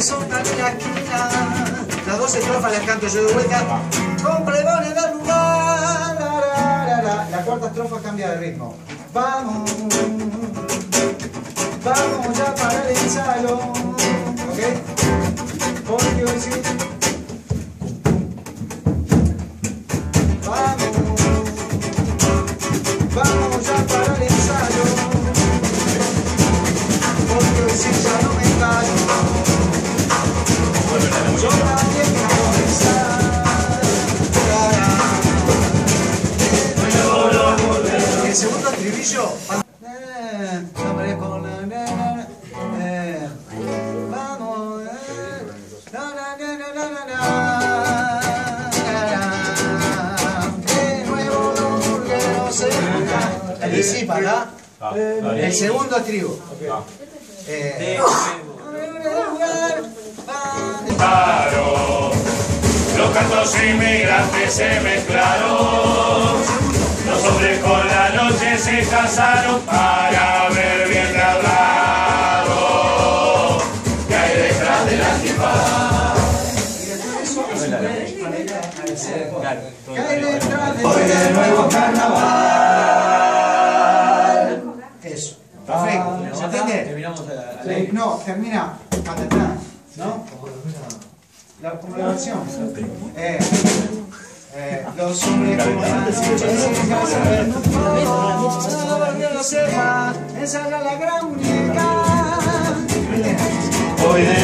zona de la esquina. Las dos estrofas las canto yo de vuelta. Con pregones del lugar. La cuarta estrofa cambia de ritmo. Vamos, vamos ya para el ensayo. ¿Ok? Porque hoy sí. Vamos, vamos ya para el ensayo. Porque hoy sí ya no me callo. Yo también me voy a pensar. El segundo estribillo. No merezco vamos. De nuevo los burgueros se juntan. Anticipa, ¿verdad? El segundo estribo. Claro, los cantos inmigrantes se mezclaron. Los hombres con la noche se casaron para ver bien de hablado que hay detrás de la antifaz. Hoy de nuevo carnaval. Eso. Perfecto. ¿Se entiende? No, termina para atrás, ¿no? Como la versión. Los hombres como la noche se casan. No sepa, esa era la gran muñeca. Hoy de